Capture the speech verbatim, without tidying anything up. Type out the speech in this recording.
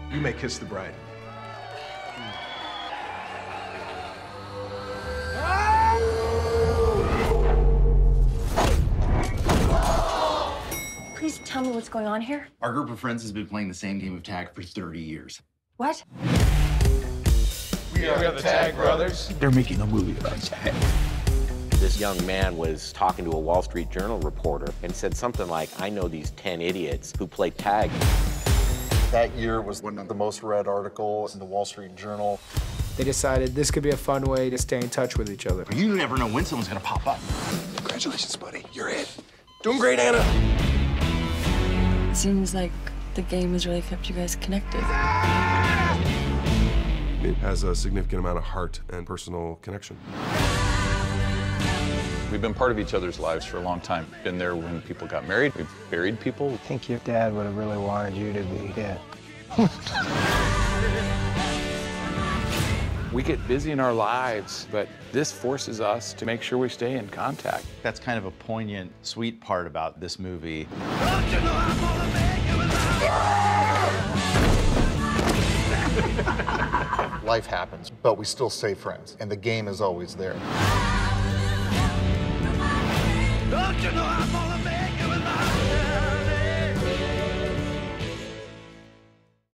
You may kiss the bride. Please tell me what's going on here. Our group of friends has been playing the same game of tag for thirty years. What? We are, we are the Tag Brothers. They're making a movie about tag. This young man was talking to a Wall Street Journal reporter and said something like, I know these ten idiots who play tag. That year was one of the most read articles in the Wall Street Journal. They decided this could be a fun way to stay in touch with each other. You never know when someone's gonna pop up. Congratulations, buddy. You're it. Doing great, Anna. It seems like the game has really kept you guys connected. It has a significant amount of heart and personal connection. We've been part of each other's lives for a long time. Been there when people got married. We've buried people. I think your dad would have really wanted you to be dead. We get busy in our lives, but this forces us to make sure we stay in contact. That's kind of a poignant, sweet part about this movie. Life happens, but we still stay friends, and the game is always there.